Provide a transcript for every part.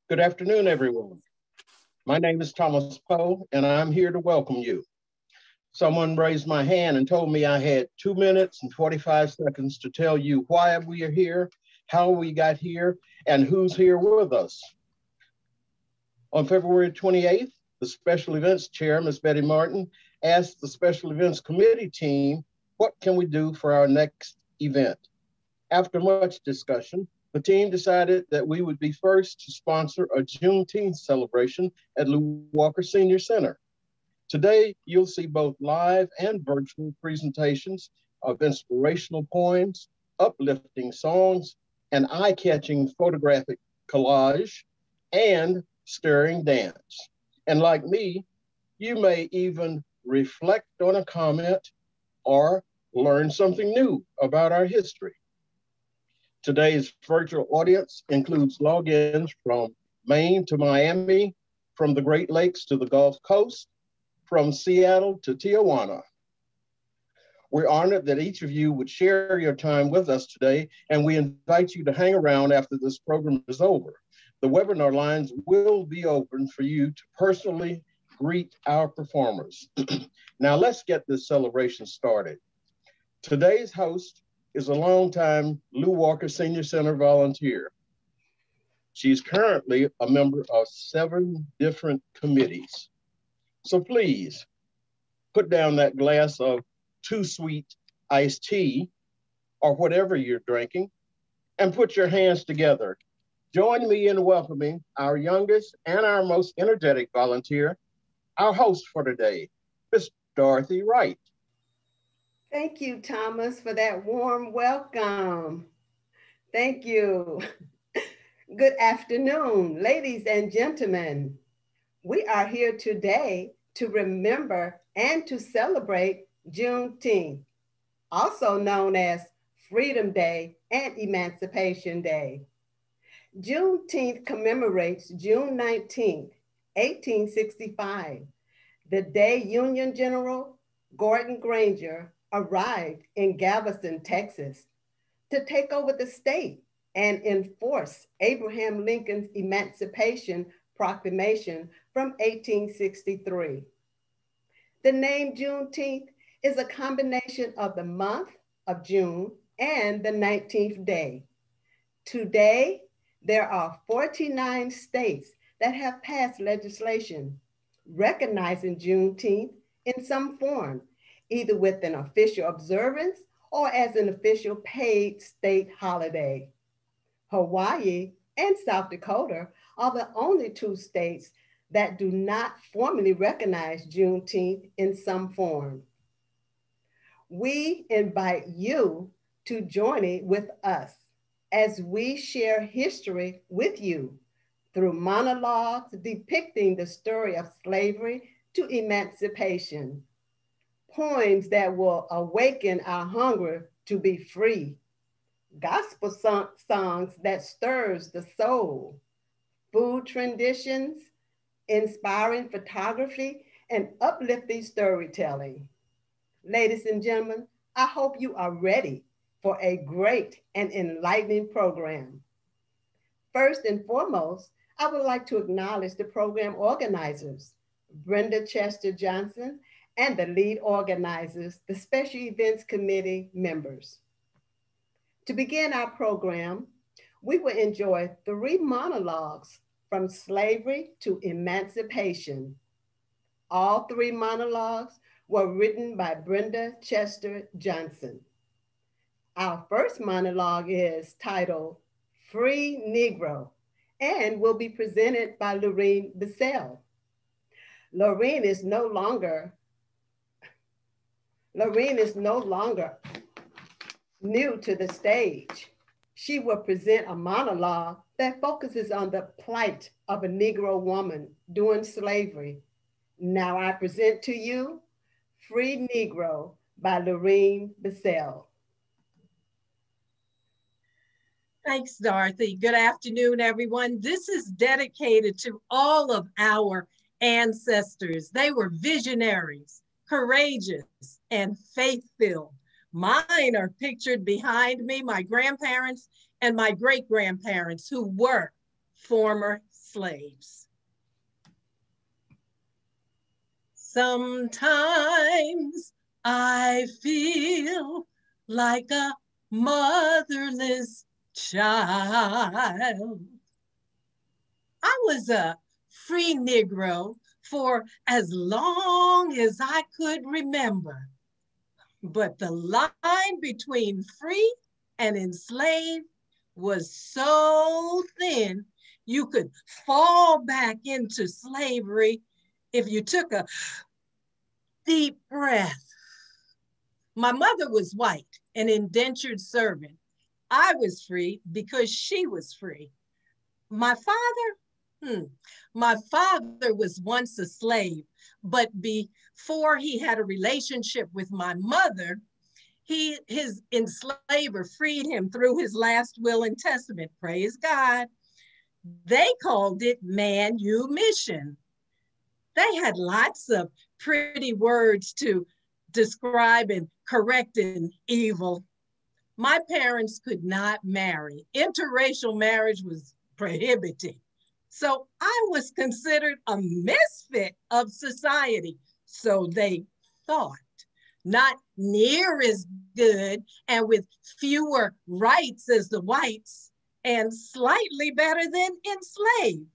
Good afternoon, everyone. My name is Thomas Poe, and I'm here to welcome you. Someone raised my hand and told me I had 2 minutes and 45 seconds to tell you why we are here, how we got here, and who's here with us. On February 28th, the Special Events Chair, Ms. Betty Martin, asked the Special Events Committee team, what can we do for our next event? After much discussion, the team decided that we would be first to sponsor a Juneteenth celebration at Lew Walker Senior Center. Today, you'll see both live and virtual presentations of inspirational poems, uplifting songs, an eye-catching photographic collage, and stirring dance. And like me, you may even reflect on a comment or learn something new about our history. Today's virtual audience includes logins from Maine to Miami, from the Great Lakes to the Gulf Coast, from Seattle to Tijuana. We're honored that each of you would share your time with us today, and we invite you to hang around after this program is over. The webinar lines will be open for you to personally greet our performers. Now let's get this celebration started. Today's host is a longtime Lew Walker Senior Center volunteer. She's currently a member of 7 different committees. So please put down that glass of too sweet iced tea or whatever you're drinking and put your hands together. Join me in welcoming our youngest and our most energetic volunteer, our host for today, Miss Dorothy Wright. Thank you, Thomas, for that warm welcome. Thank you. Good afternoon, ladies and gentlemen. We are here today to remember and to celebrate Juneteenth, also known as Freedom Day and Emancipation Day. Juneteenth commemorates June 19th, 1865, the day Union General Gordon Granger arrived in Galveston, Texas, to take over the state and enforce Abraham Lincoln's Emancipation Proclamation from 1863. The name Juneteenth is a combination of the month of June and the 19th day. Today, there are 49 states that have passed legislation recognizing Juneteenth in some form, either with an official observance or as an official paid state holiday. Hawaii and South Dakota are the only 2 states that do not formally recognize Juneteenth in some form. We invite you to join it with us as we share history with you through monologues depicting the story of slavery to emancipation, poems that will awaken our hunger to be free, gospel songs that stirs the soul, food traditions, inspiring photography, and uplifting storytelling. Ladies and gentlemen, I hope you are ready for a great and enlightening program. First and foremost, I would like to acknowledge the program organizers, Brenda Chester Johnson, and the lead organizers, the Special Events Committee members. To begin our program, we will enjoy 3 monologues from slavery to emancipation. All 3 monologues were written by Brenda Chester Johnson. Our first monologue is titled Free Negro and will be presented by Lorene Bissell. Lorene is no longer new to the stage. She will present a monologue that focuses on the plight of a Negro woman during slavery. Now I present to you Free Negro by Lorene Bissell. Thanks, Dorothy. Good afternoon, everyone. This is dedicated to all of our ancestors. They were visionaries, courageous, and faith-filled. Mine are pictured behind me, my grandparents and my great-grandparents who were former slaves. Sometimes I feel like a motherless child. I was a free Negro for as long as I could remember. But the line between free and enslaved was so thin, you could fall back into slavery if you took a deep breath. My mother was white, an indentured servant. I was free because she was free. My father was once a slave, but before he had a relationship with my mother, his enslaver freed him through his last will and testament. Praise God. They called it manumission. They had lots of pretty words to describe and correct an evil. My parents could not marry. Interracial marriage was prohibited. So I was considered a misfit of society. So they thought, not near as good and with fewer rights as the whites, and slightly better than enslaved.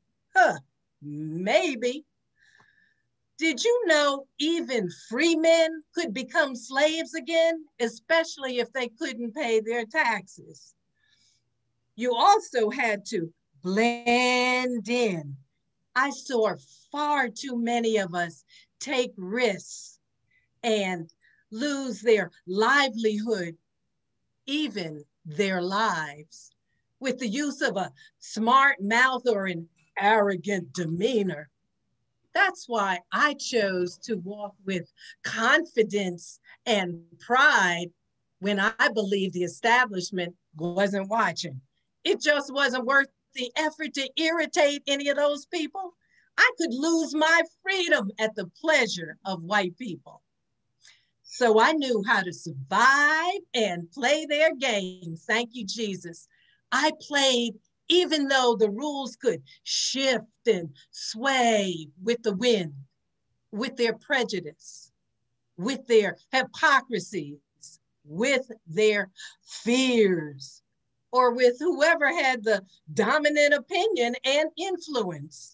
Maybe. Did you know even free men could become slaves again, especially if they couldn't pay their taxes? You also had to blend in. I saw far too many of us take risks and lose their livelihood, even their lives, with the use of a smart mouth or an arrogant demeanor. That's why I chose to walk with confidence and pride when I believed the establishment wasn't watching. It just wasn't worth the effort to irritate any of those people. I could lose my freedom at the pleasure of white people. So I knew how to survive and play their game. Thank you, Jesus. I played even though the rules could shift and sway with the wind, with their prejudice, with their hypocrisies, with their fears, or with whoever had the dominant opinion and influence.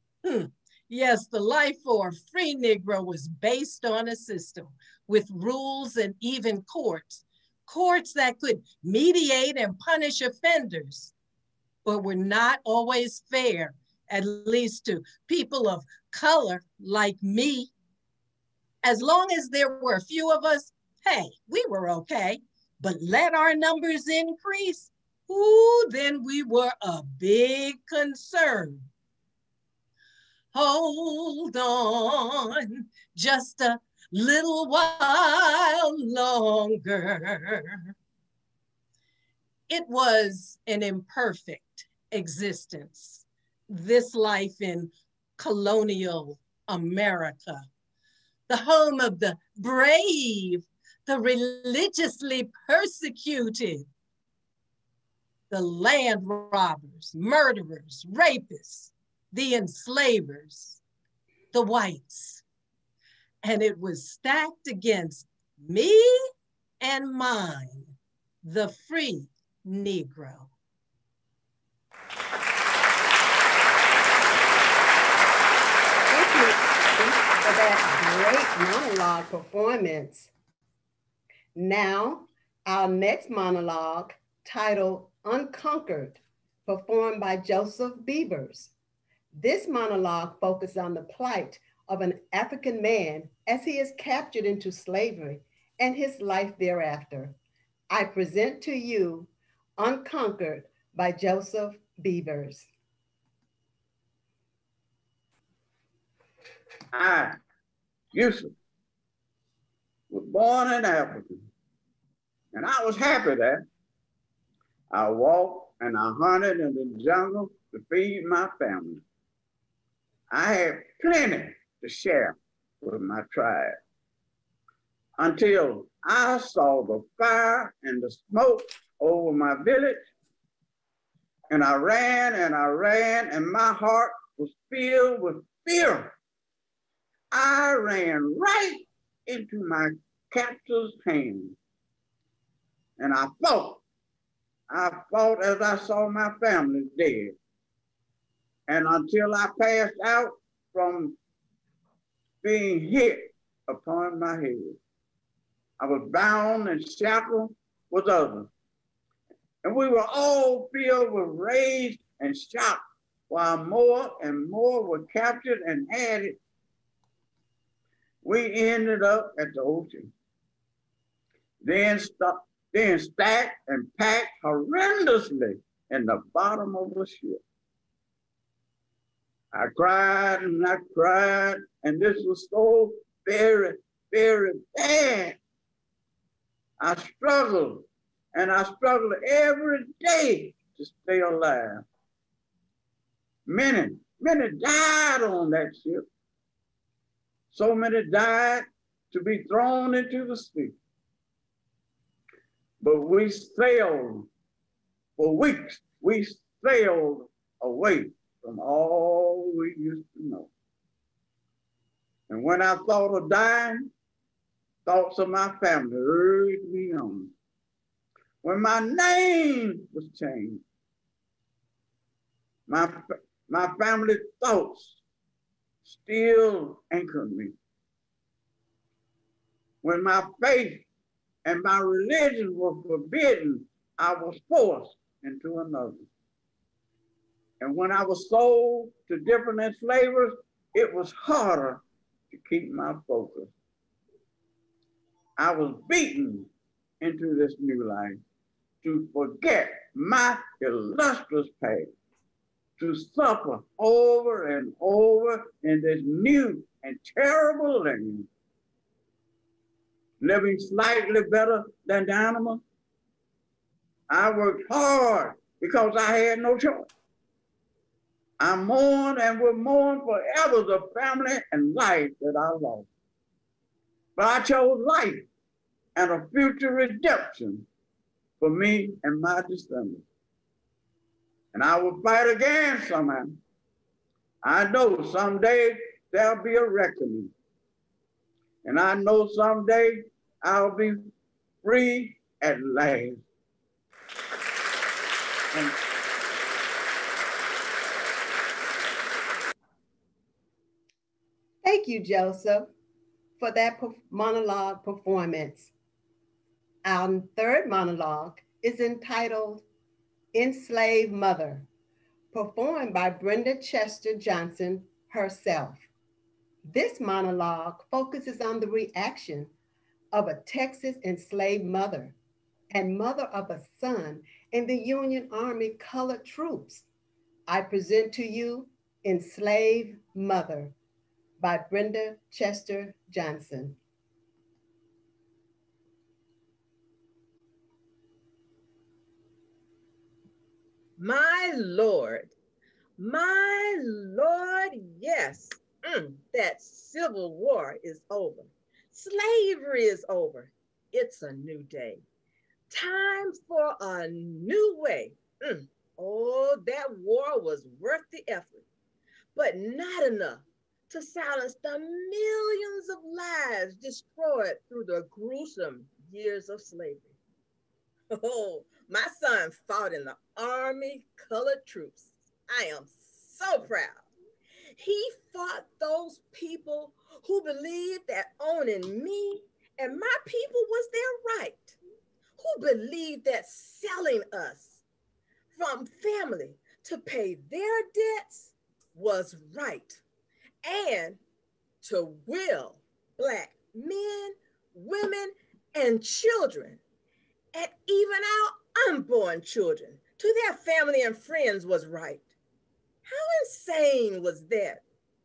Yes, the life for a free Negro was based on a system with rules and even courts that could mediate and punish offenders, but were not always fair, at least to people of color like me. As long as there were a few of us, hey, we were okay. But let our numbers increase, then we were a big concern. Hold on just a little while longer. It was an imperfect existence, this life in colonial America, the home of the brave, the religiously persecuted, the land robbers, murderers, rapists, the enslavers, the whites. And it was stacked against me and mine, the free Negro. Thank you for that great monologue performance. Now, our next monologue, titled Unconquered, performed by Joseph Beavers. This monologue focused on the plight of an African man as he is captured into slavery and his life thereafter. I present to you Unconquered by Joseph Beavers. I, Yusuf, was born in Africa, and I was happy there. I walked and I hunted in the jungle to feed my family. I had plenty to share with my tribe until I saw the fire and the smoke over my village, And I ran and I ran, and my heart was filled with fear. I ran right into my captor's hand. And I fought. I fought as I saw my family dead. And until I passed out from being hit upon my head, I was bound and shackled with others. And we were all filled with rage and shock, while more and more were captured and added. We ended up at the ocean, then stacked and packed horrendously in the bottom of the ship. I cried and I cried, and this was so very, very bad. I struggled, and I struggled every day to stay alive. Many died on that ship. So many died to be thrown into the sea. But we sailed for weeks. We sailed away from all we used to know. And when I thought of dying, thoughts of my family urged me on. When my name was changed, my family thoughts still anchored me. When my faith and my religion were forbidden, I was forced into another. And when I was sold to different enslavers, it was harder to keep my focus. I was beaten into this new life to forget my illustrious past, to suffer over and over in this new and terrible land, living slightly better than the animals. I worked hard because I had no choice. I mourn and will mourn forever the family and life that I lost. But I chose life and a future redemption for me and my descendants. And I will fight again somehow. I know someday there'll be a reckoning. And I know someday I'll be free at last. And thank you, Joseph, for that monologue performance. Our third monologue is entitled Enslaved Mother, performed by Brenda Chester Johnson herself. This monologue focuses on the reaction of a Texas enslaved mother and mother of a son in the Union Army colored troops. I present to you Enslaved Mother by Brenda Chester Johnson. My Lord, yes, that Civil War is over. Slavery is over. It's a new day. Time for a new way. Oh, that war was worth the effort, but not enough to silence the millions of lives destroyed through the gruesome years of slavery. Oh, my son fought in the Army colored troops. I am so proud. He fought those people who believed that owning me and my people was their right, who believed that selling us from family to pay their debts was right, and to will Black men, women, and children, and even our unborn children, to their family and friends was right. How insane was that?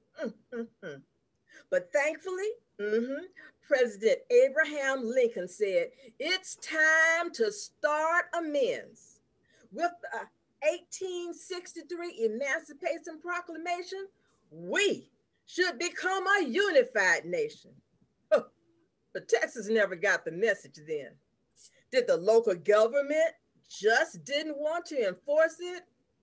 But thankfully, President Abraham Lincoln said, it's time to start amends. With the 1863 Emancipation Proclamation, we should become a unified nation. But Texas never got the message then. Did the local government just didn't want to enforce it?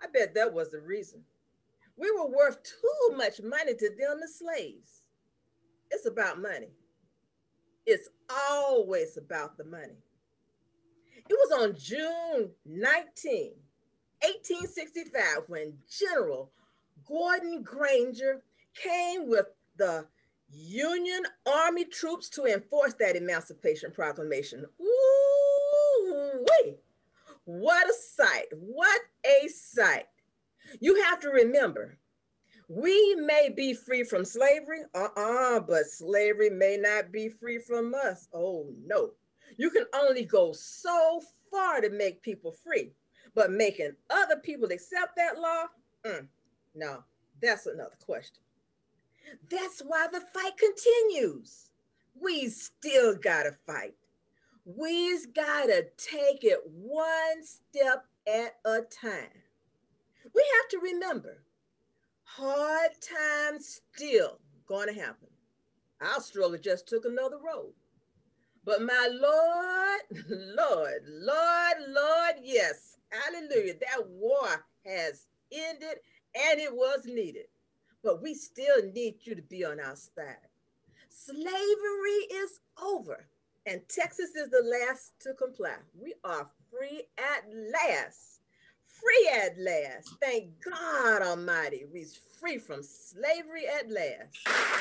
I bet that was the reason. We were worth too much money to them as slaves. It's about money. It's always about the money. It was on June 19, 1865, when General Gordon Granger came with the Union Army troops to enforce that Emancipation Proclamation. Ooh-wee. What a sight. What a sight. You have to remember, we may be free from slavery, but slavery may not be free from us. Oh, no. You can only go so far to make people free, but making other people accept that law, no, that's another question. That's why the fight continues. We still gotta fight. We's gotta take it one step at a time. We have to remember, hard times still gonna happen. Our struggle just took another road. But my Lord, Lord, yes, hallelujah, that war has ended and it was needed. But we still need you to be on our side. Slavery is over, and Texas is the last to comply. We are free at last. Free at last. Thank God Almighty, we're free from slavery at last.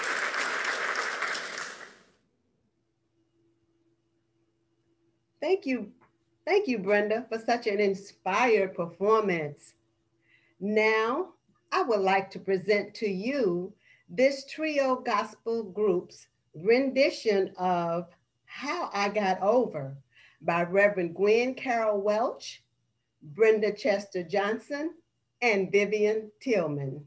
Thank you, Brenda, for such an inspired performance. Now, I would like to present to you this trio gospel group's rendition of How I Got Over by Reverend Gwen Carroll Welch, Brenda Chester Johnson, and Vivian Tillman.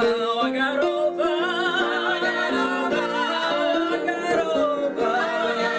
How I got over, how I got over, how I got over.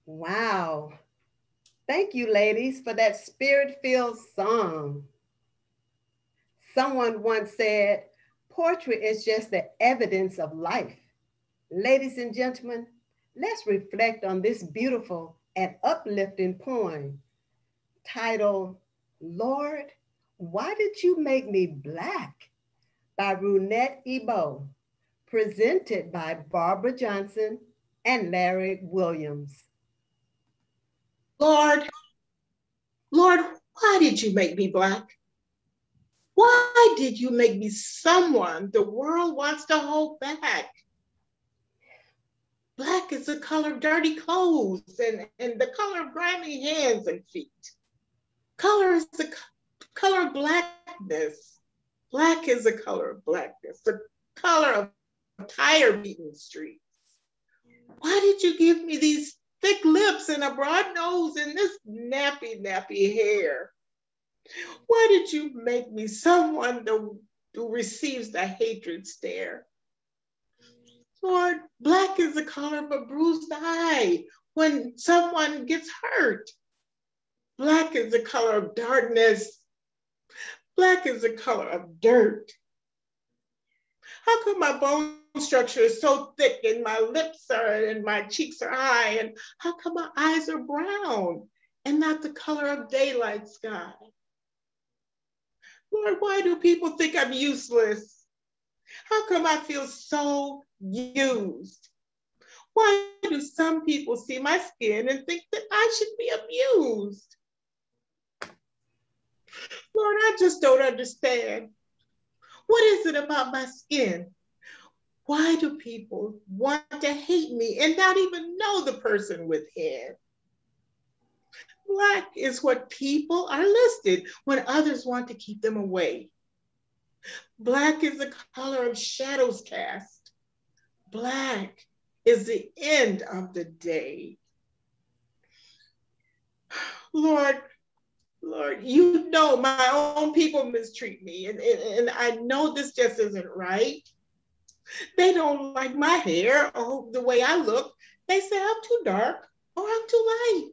Wow. Thank you, ladies, for that spirit-filled song. Someone once said, poetry is just the evidence of life. Ladies and gentlemen, let's reflect on this beautiful and uplifting poem titled, Lord, Why Did You Make Me Black? By Brunette Ebo, presented by Barbara Johnson and Larry Williams. Lord, why did you make me Black? Why did you make me someone the world wants to hold back? Black is the color of dirty clothes and the color of grimy hands and feet. Color is the color of blackness. Black is the color of blackness, the color of tire beaten streets. Why did you give me these thick lips and a broad nose and this nappy hair? Why did you make me someone who receives the hatred stare? Lord, black is the color of a bruised eye when someone gets hurt. Black is the color of darkness. Black is the color of dirt. How come my bone structure is so thick and my lips are and my cheeks are high? And how come my eyes are brown and not the color of daylight sky? Lord, why do people think I'm useless? How come I feel so used? Why do some people see my skin and think that I should be abused? Lord, I just don't understand. What is it about my skin? Why do people want to hate me and not even know the person within? Black is what people are listed when others want to keep them away. Black is the color of shadows cast. Black is the end of the day. Lord, you know my own people mistreat me, and I know this just isn't right. They don't like my hair or the way I look. They say I'm too dark or I'm too light.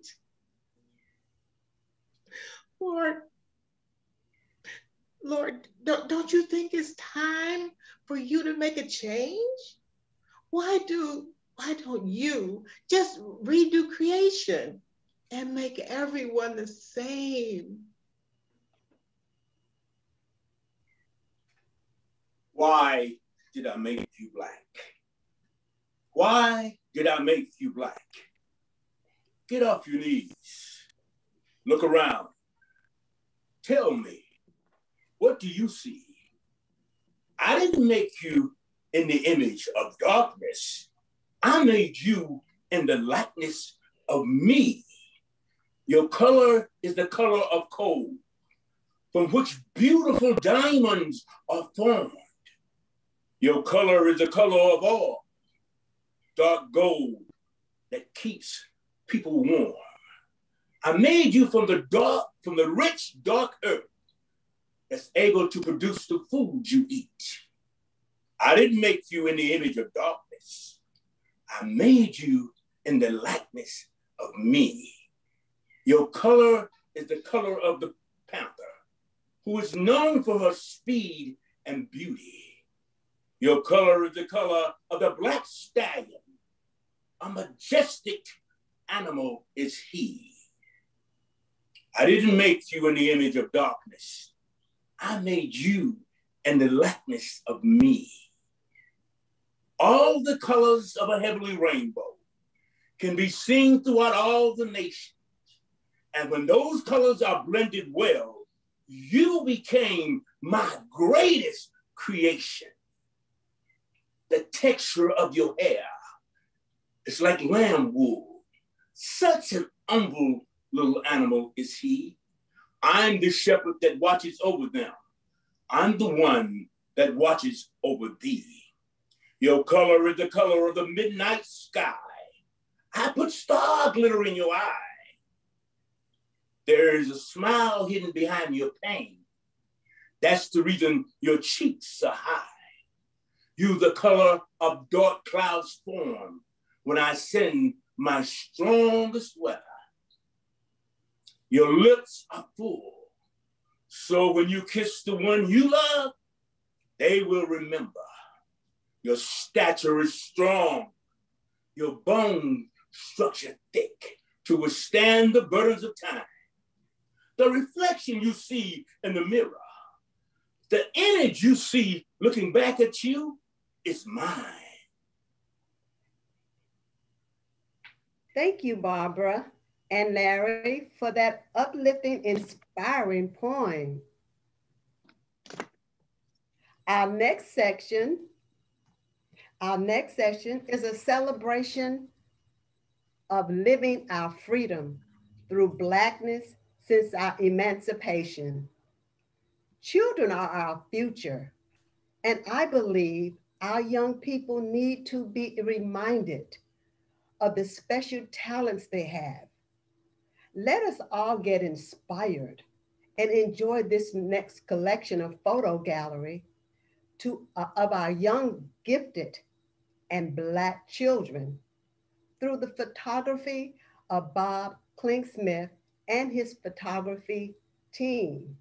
Lord, don't you think it's time for you to make a change? Why don't you just redo creation and make everyone the same? Why did I make you Black? Why did I make you Black? Get off your knees. Look around. Tell me, what do you see? I didn't make you in the image of darkness. I made you in the likeness of me. Your color is the color of coal, from which beautiful diamonds are formed. Your color is the color of all, dark gold that keeps people warm. I made you from the rich, dark earth that's able to produce the food you eat. I didn't make you in the image of darkness. I made you in the likeness of me. Your color is the color of the panther, who is known for her speed and beauty. Your color is the color of the black stallion. A majestic animal is he. I didn't make you in the image of darkness. I made you in the likeness of me. All the colors of a heavenly rainbow can be seen throughout all the nations. And when those colors are blended well, you became my greatest creation. The texture of your hair is like lamb wool. Such an humble little animal is he. I'm the shepherd that watches over them. I'm the one that watches over thee. Your color is the color of the midnight sky. I put star glitter in your eye. There is a smile hidden behind your pain. That's the reason your cheeks are high. You the color of dark clouds form when I send my strongest weapon. Your lips are full, so when you kiss the one you love, they will remember. Your stature is strong, your bone structure thick to withstand the burdens of time. The reflection you see in the mirror, the image you see looking back at you is mine. Thank you, Barbara and Larry, for that uplifting, inspiring poem. Our next section is a celebration of living our freedom through Blackness since our emancipation. Children are our future, and I believe our young people need to be reminded of the special talents they have. Let us all get inspired and enjoy this next collection of photo gallery of our young, gifted, and Black children through the photography of Bob Klingsmith and his photography team.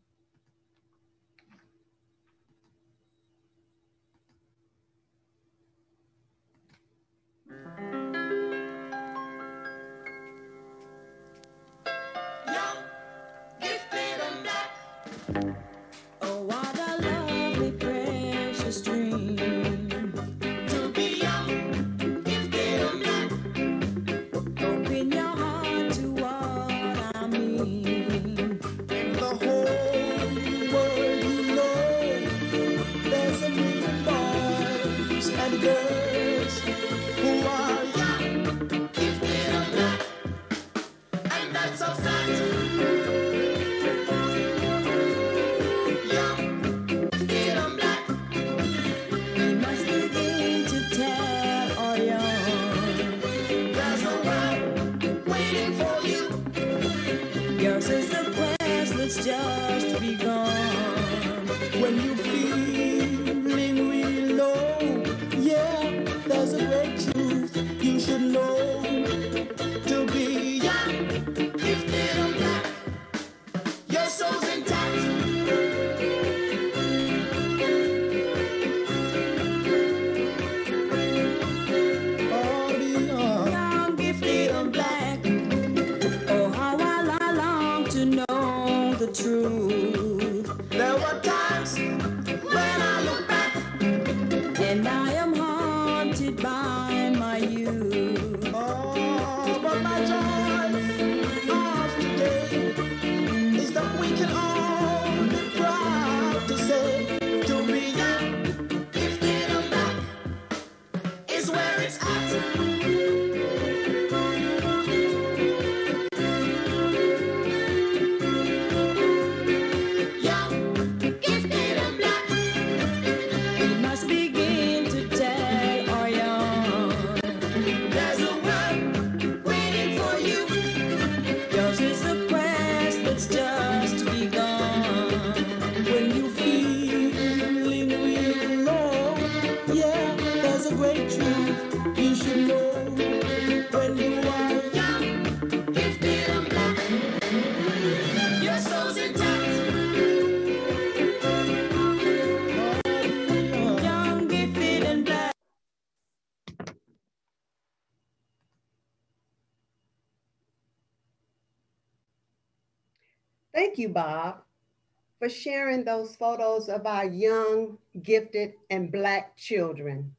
Thank you, Bob, for sharing those photos of our young, gifted, and Black children.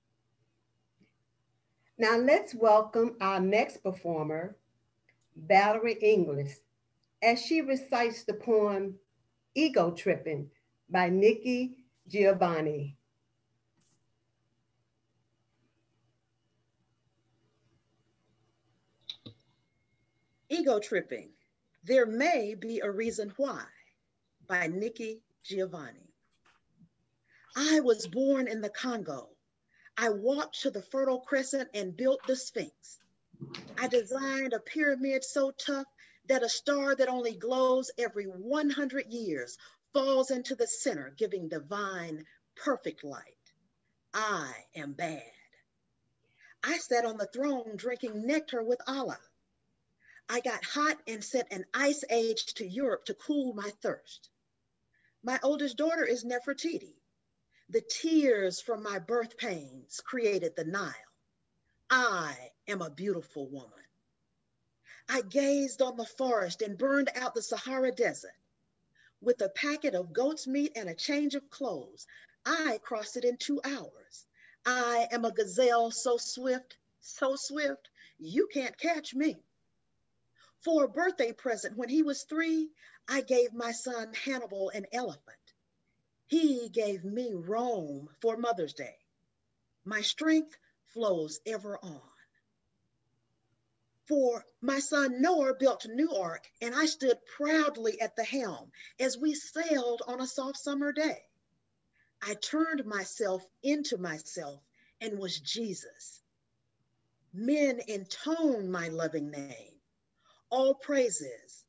Now let's welcome our next performer, Valerie Inglis, as she recites the poem Ego Tripping by Nikki Giovanni. Ego Tripping, There May Be a Reason Why by Nikki Giovanni. I was born in the Congo. I walked to the Fertile Crescent and built the Sphinx. I designed a pyramid so tough that a star that only glows every 100 years falls into the center, giving divine, perfect light. I am bad. I sat on the throne drinking nectar with Allah. I got hot and sent an ice age to Europe to cool my thirst. My oldest daughter is Nefertiti. The tears from my birth pains created the Nile. I am a beautiful woman. I gazed on the forest and burned out the Sahara Desert. With a packet of goat's meat and a change of clothes, I crossed it in 2 hours. I am a gazelle so swift, you can't catch me. For a birthday present when he was 3, I gave my son Hannibal an elephant. He gave me Rome for Mother's Day. My strength flows ever on. For my son Noah built a new ark, and I stood proudly at the helm as we sailed on a soft summer day. I turned myself into myself and was Jesus. Men intone my loving name. All praises,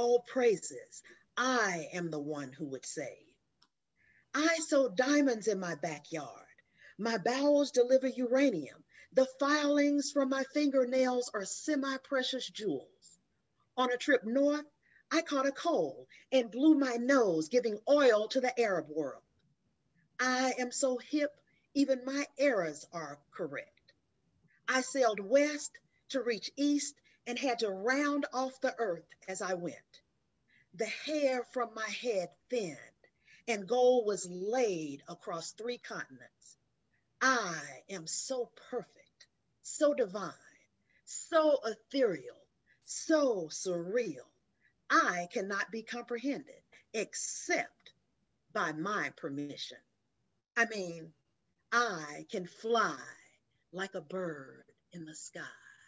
I am the one who would save. I sow diamonds in my backyard. My bowels deliver uranium. The filings from my fingernails are semi-precious jewels. On a trip north, I caught a cold and blew my nose, giving oil to the Arab world. I am so hip, even my eras are correct. I sailed west to reach east and had to round off the earth as I went. The hair from my head thinned and gold was laid across 3 continents. I am so perfect, so divine, so ethereal, so surreal. I cannot be comprehended except by my permission. I mean, I can fly like a bird in the sky.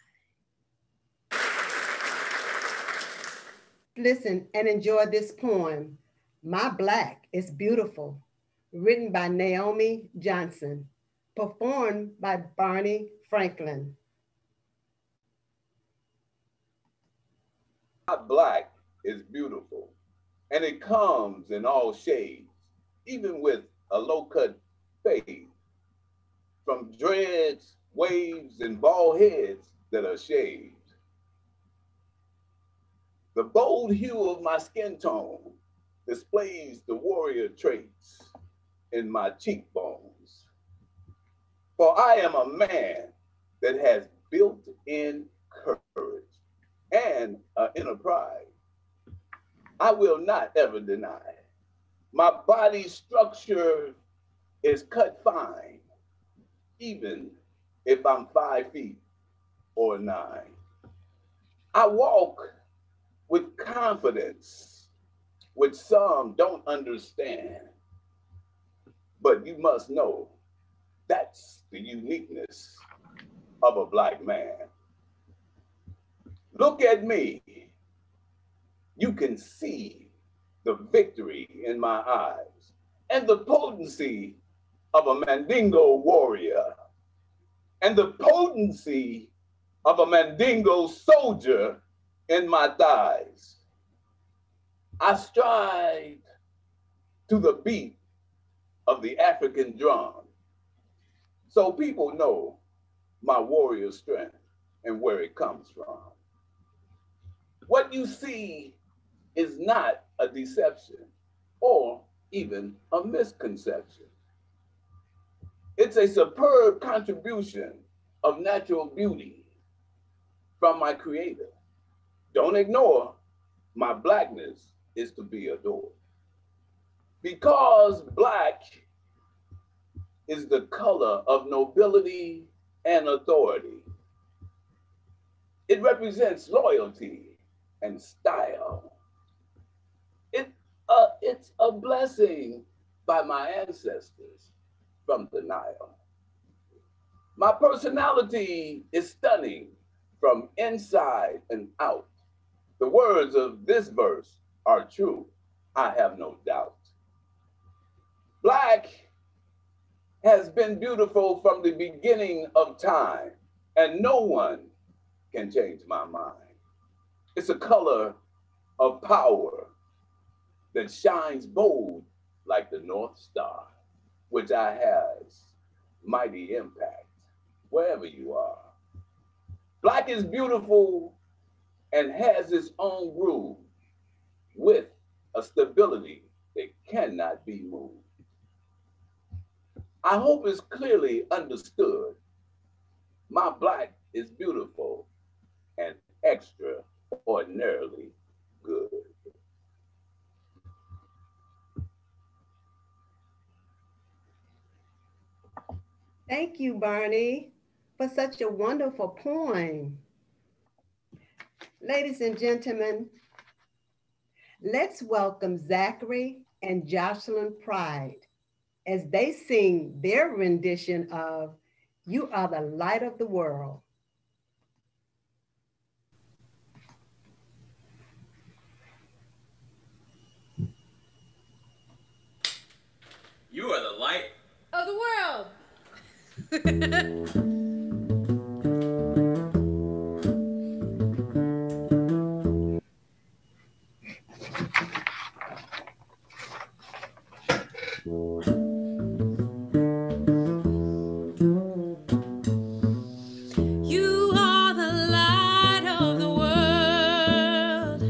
Listen and enjoy this poem, My Black is Beautiful, written by Naomi Johnson, performed by Barney Franklin. My black is beautiful, and it comes in all shades, even with a low-cut fade, from dreads, waves, and bald heads that are shaved. The bold hue of my skin tone displays the warrior traits in my cheekbones. For I am a man that has built-in courage and an inner pride. I will not ever deny. My body structure is cut fine, even if I'm 5 feet or 9. I walk with confidence, which some don't understand. But you must know that's the uniqueness of a Black man. Look at me. You can see the victory in my eyes and the potency of a Mandingo warrior and the potency of a Mandingo soldier in my thighs. I stride to the beat of the African drum, so people know my warrior strength and where it comes from. What you see is not a deception or even a misconception. It's a superb contribution of natural beauty from my creator. Don't ignore my blackness is to be adored. Because Black is the color of nobility and authority. It represents loyalty and style. It's a blessing by my ancestors from the Nile. My personality is stunning from inside and out. The words of this verse are true, I have no doubt. Black has been beautiful from the beginning of time, and no one can change my mind. It's a color of power that shines bold like the North Star, which I has mighty impact. wherever you are. Black is beautiful and has its own groove with a stability that cannot be moved. I hope it's clearly understood. My black is beautiful and extraordinarily good. Thank you, Barney, for such a wonderful poem. Ladies and gentlemen, let's welcome Zachary and Jocelyn Pride as they sing their rendition of You Are the Light of the World. You are the light of the world. You are the light of the world.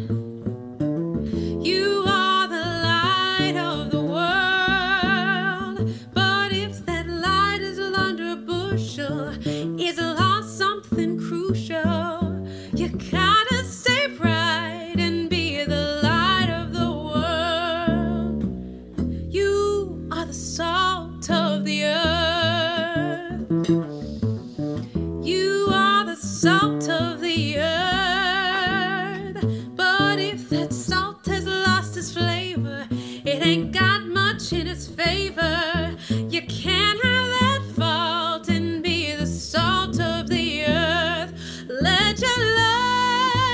You are the light of the world. But if that light is under a bushel, it's lost something crucial. You gotta stay bright and be the light of the world. You are the salt of the earth. You are the salt of the earth. But if that salt has lost its flavor, it ain't got much in its favor. You can't have that fault and be the salt of the earth. Let your light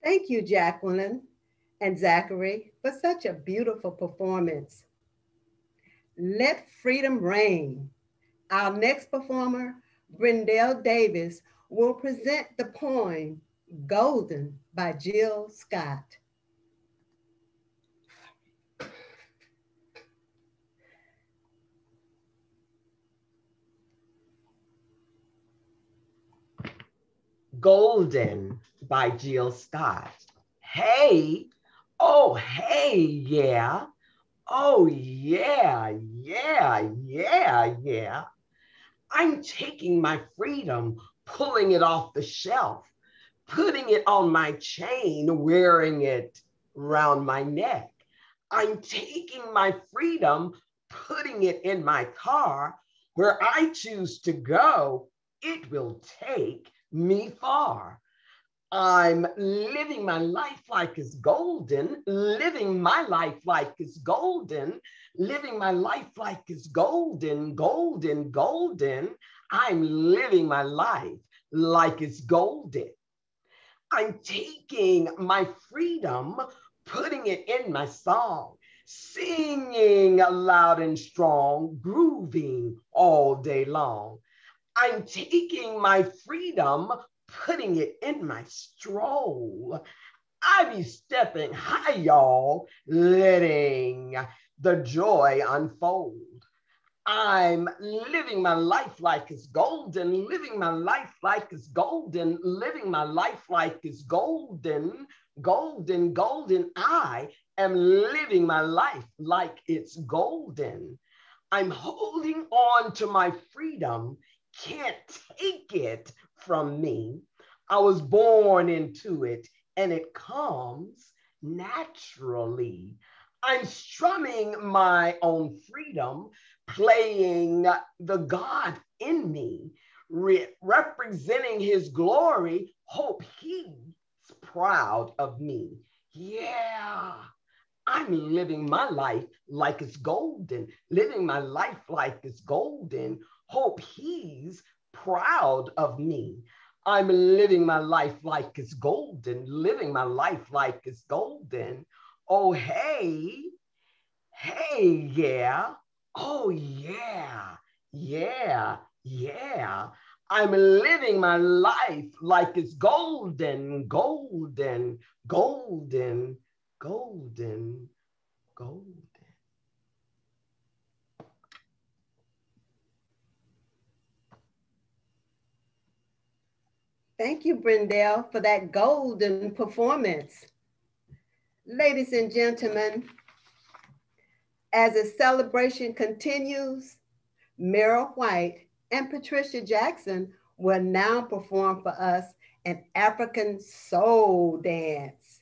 Thank you, Jacqueline and Zachary, for such a beautiful performance. Let freedom reign. Our next performer, Brendel Davis, will present the poem Golden by Jill Scott. Golden by Jill Scott. Hey, oh, hey, yeah. Oh, yeah, yeah, yeah, yeah. I'm taking my freedom, pulling it off the shelf, putting it on my chain, wearing it round my neck. I'm taking my freedom, putting it in my car. Where I choose to go, it will take me far. I'm living my life like it's golden, living my life like it's golden, living my life like it's golden, golden, golden. I'm living my life like it's golden. I'm taking my freedom, putting it in my song, singing loud and strong, grooving all day long. I'm taking my freedom, putting it in my stroll. I be stepping high, y'all, letting the joy unfold. I'm living my life like it's golden, living my life like it's golden, living my life like it's golden, golden, golden. I am living my life like it's golden. I'm holding on to my freedom, can't take it from me. I was born into it and it comes naturally. I'm strumming my own freedom, playing the God in me, representing his glory. Hope he's proud of me. Yeah, I'm living my life like it's golden, living my life like it's golden. Hope he's proud of me. I'm living my life like it's golden, living my life like it's golden. Oh, hey, hey, yeah. Oh, yeah, yeah, yeah. I'm living my life like it's golden, golden, golden, golden, golden. Thank you, Brendel, for that golden performance. Ladies and gentlemen, as the celebration continues, Meryl White and Patricia Jackson will now perform for us an African soul dance.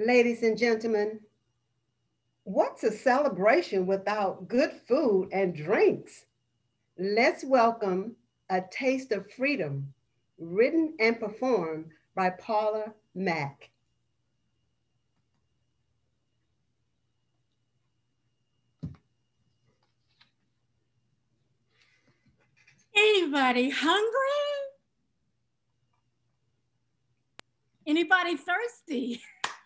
Ladies and gentlemen, what's a celebration without good food and drinks? Let's welcome A Taste of Freedom, written and performed by Paula Mack. Anybody hungry? Anybody thirsty?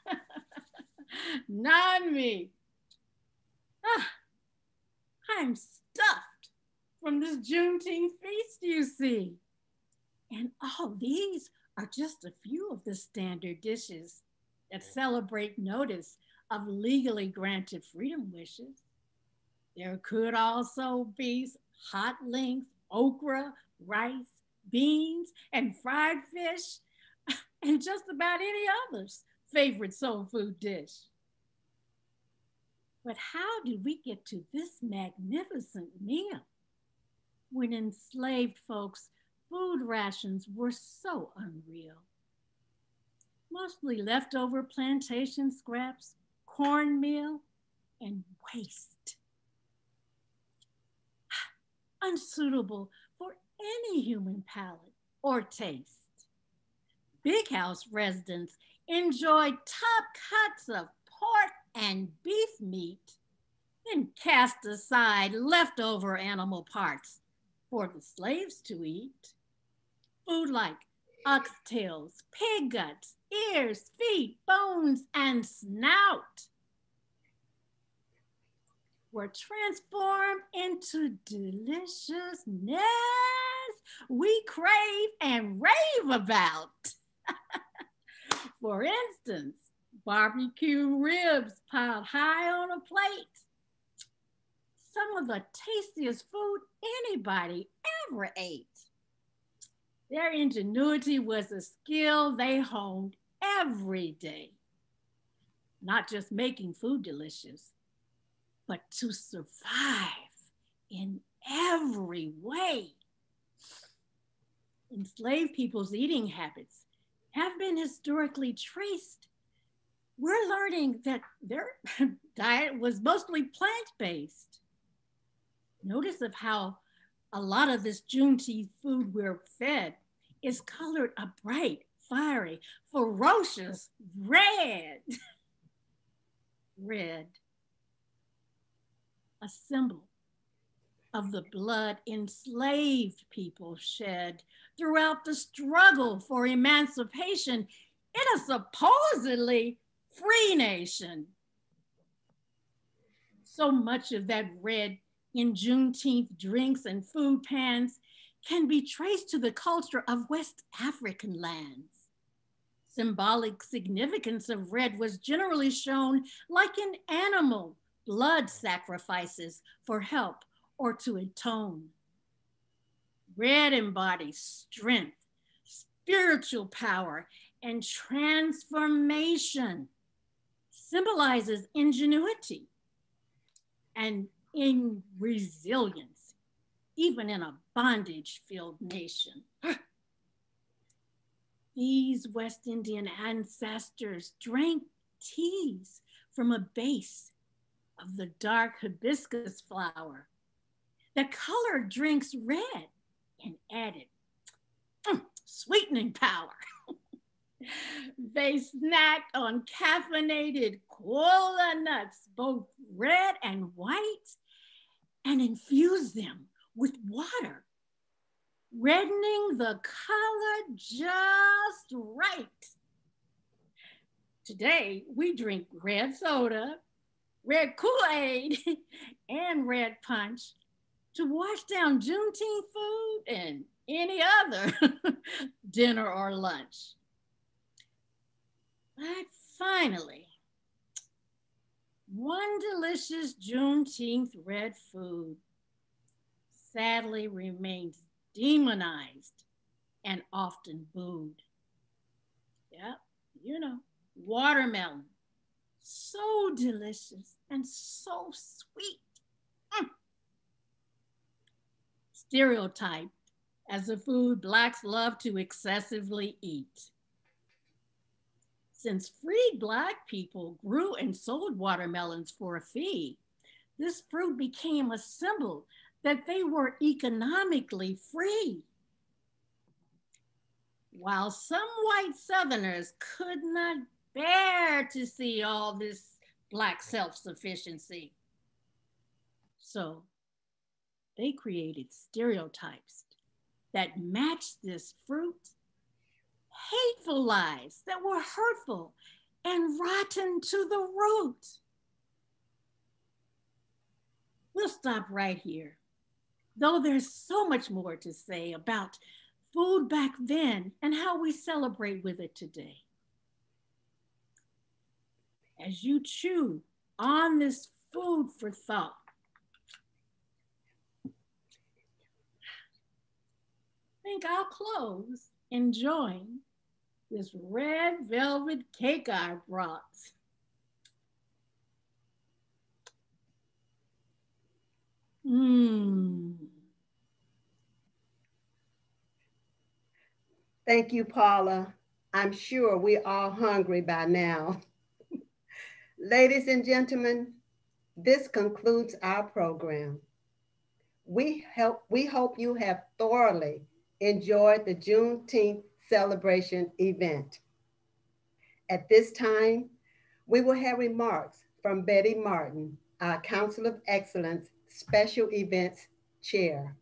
Not me. Ah, I'm stuffed from this Juneteenth feast, you see. And all these are just a few of the standard dishes that celebrate notice of legally granted freedom wishes. There could also be hot links, okra, rice, beans, and fried fish, and just about any other's favorite soul food dish. But how did we get to this magnificent meal when enslaved folks' food rations were so unreal? Mostly leftover plantation scraps, cornmeal, and waste. Unsuitable for any human palate or taste. Big house residents enjoyed top cuts of pork and beef meat, then cast aside leftover animal parts for the slaves to eat. Food like oxtails, pig guts, ears, feet, bones, and snout were transformed into deliciousness we crave and rave about. For instance, barbecue ribs piled high on a plate. Some of the tastiest food anybody ever ate. Their ingenuity was a skill they honed every day. Not just making food delicious, but to survive in every way. Enslaved people's eating habits have been historically traced. We're learning that their diet was mostly plant-based. Notice of how a lot of this Juneteenth food we're fed is colored a bright, fiery, ferocious red. Red, a symbol of the blood enslaved people shed throughout the struggle for emancipation in a supposedly free nation. So much of that red in Juneteenth drinks and food pans can be traced to the culture of West African lands. Symbolic significance of red was generally shown like in animal blood sacrifices for help or to atone. Red embodies strength, spiritual power, and transformation, symbolizes ingenuity and in resilience, even in a bondage-filled nation. These West Indian ancestors drank teas from a base of the dark hibiscus flower that colored drinks red and added sweetening power. They snacked on caffeinated kola nuts, both red and white, and infused them with water, reddening the color just right. Today, we drink red soda, red Kool-Aid, and red punch to wash down Juneteenth food and any other dinner or lunch. But finally, one delicious Juneteenth red food sadly remains demonized and often booed. Yep, you know, watermelon. So delicious and so sweet. Stereotyped as a food Blacks love to excessively eat. since freed Black people grew and sold watermelons for a fee, this fruit became a symbol that they were economically free. While some white Southerners could not bear to see all this Black self-sufficiency, so they created stereotypes that matched this fruit, hateful lies that were hurtful and rotten to the root. We'll stop right here, though there's so much more to say about food back then and how we celebrate with it today. As you chew on this food for thought, I think I'll close enjoying this red velvet cake I brought. Thank you, Paula. I'm sure we're all hungry by now. Ladies and gentlemen, this concludes our program. We hope you have thoroughly enjoyed the Juneteenth celebration event. At this time, we will have remarks from Betty Martin, our Council of Excellence Special Events Chair.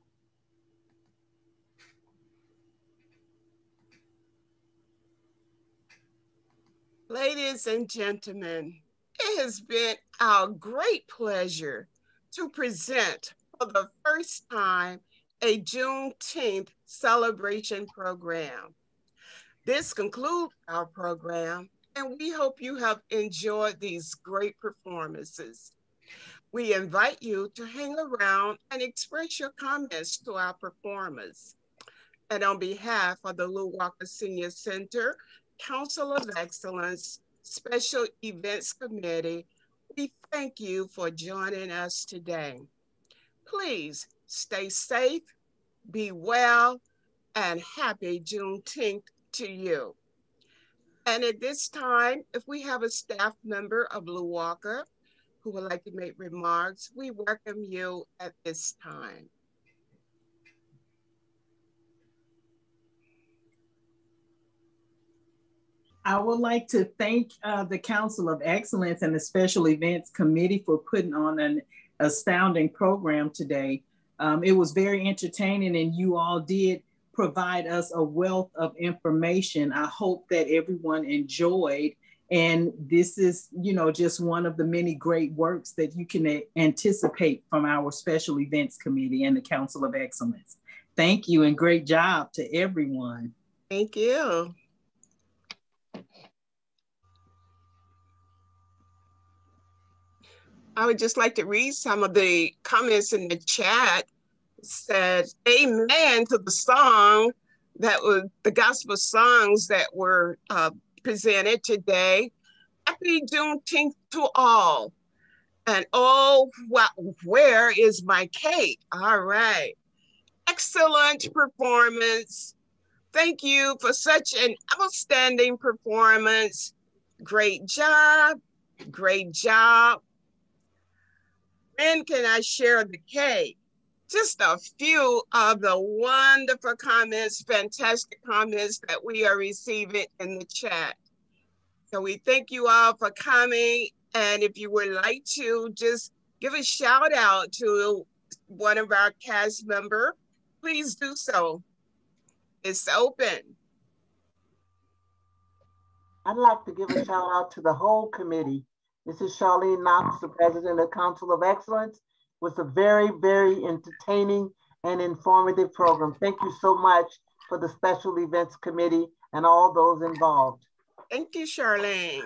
Ladies and gentlemen, it has been our great pleasure to present for the first time a Juneteenth celebration program. This concludes our program, and we hope you have enjoyed these great performances. We invite you to hang around and express your comments to our performers. And on behalf of the Lew Walker Senior Center Council of Excellence Special Events Committee, we thank you for joining us today. Please stay safe, be well, and happy Juneteenth to you. And at this time, if we have a staff member of Lew Walker who would like to make remarks, we welcome you at this time. I would like to thank the Council of Excellence and the Special Events Committee for putting on an astounding program today. It was very entertaining, and you all did provide us a wealth of information. I hope that everyone enjoyed, and this is, just one of the many great works that you can anticipate from our Special Events Committee and the Council of Excellence. Thank you, and great job to everyone. Thank you. I would just like to read some of the comments in the chat. It said, amen to the song that was the gospel songs that were presented today. Happy Juneteenth to all. And oh, where is my cake? All right. Excellent performance. Thank you for such an outstanding performance. Great job. Great job. When can I share the cake? Just a few of the wonderful comments, fantastic comments that we are receiving in the chat. So we thank you all for coming. And if you would like to just give a shout out to one of our cast members, please do so. It's open. I'd like to give a shout out to the whole committee. This is Charlene Knox, the president of Council of Excellence. It was a very, very entertaining and informative program. Thank you so much for the Special Events Committee and all those involved. Thank you, Charlene.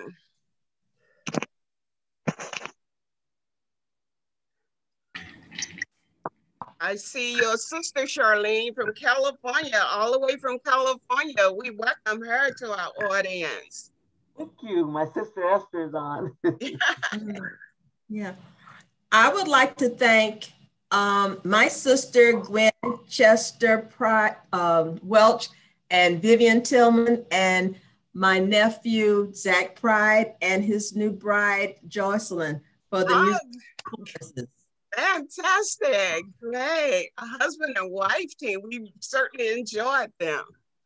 I see your sister, Charlene, from California, all the way from California. We welcome her to our audience. Thank you. My sister Esther is on. Yeah. I would like to thank my sister, Gwen Chester Welch, and Vivian Tillman, and my nephew, Zach Pride, and his new bride, Jocelyn, for the music performances. Fantastic, great. A husband and wife team. We certainly enjoyed them.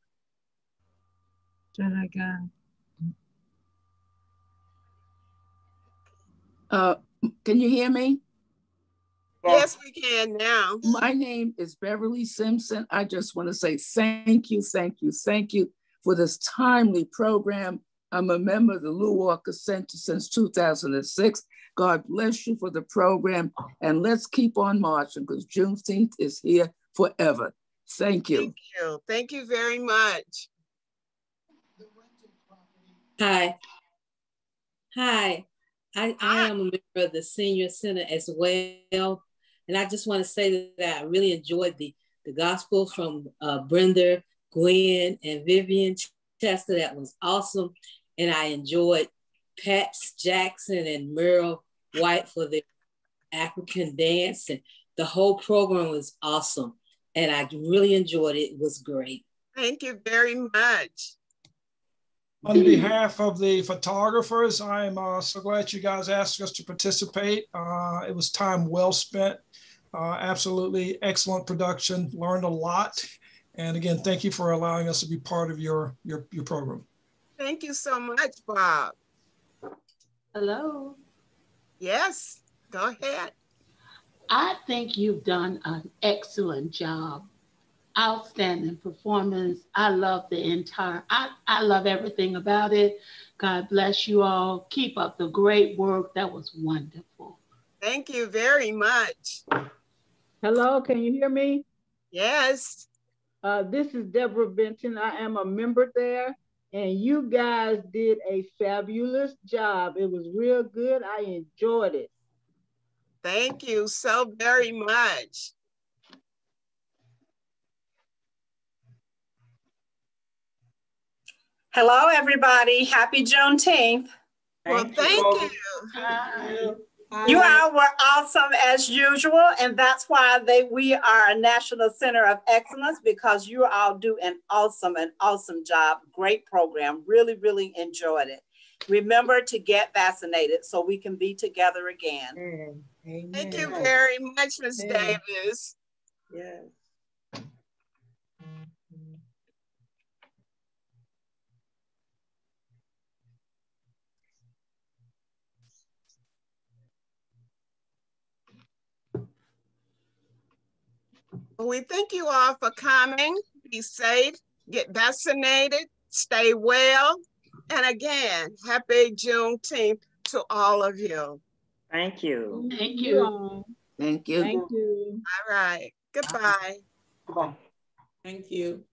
Can you hear me? Yes, we can now. My name is Beverly Simpson. I just want to say thank you for this timely program. I'm a member of the Lew Walker Center since 2006. God bless you for the program, and let's keep on marching because Juneteenth is here forever. Thank you. Thank you. Thank you very much. Hi. I am a member of the Senior Center as well. And I just want to say that I really enjoyed the gospel from Brenda, Gwen, and Vivian Chester. That was awesome. And I enjoyed Pat Jackson and Merle White for the African dance. And the whole program was awesome. And I really enjoyed it. It was great. Thank you very much. On behalf of the photographers, I'm so glad you guys asked us to participate. It was time well spent. Absolutely excellent production, learned a lot. And again, thank you for allowing us to be part of your program. Thank you so much, Bob. Hello. Yes, go ahead. I think you've done an excellent job. Outstanding performance. I love I love everything about it. God bless you all. Keep up the great work. That was wonderful. Thank you very much. Hello, can you hear me? Yes. This is Deborah Benton. I am a member there, and you guys did a fabulous job. It was real good. I enjoyed it. Thank you so very much. Hello, everybody. Happy Juneteenth. Well, thank you. You all were awesome as usual, and that's why we are a National Center of Excellence, because you all do an awesome job. Great program. Really, really enjoyed it. Remember to get vaccinated so we can be together again. Amen. Thank you very much, Ms. Davis. Yes. We thank you all for coming. Be safe, get vaccinated, stay well. And again, happy Juneteenth to all of you. Thank you. Thank you. Thank you. Thank you. All right. Goodbye. Goodbye. Thank you.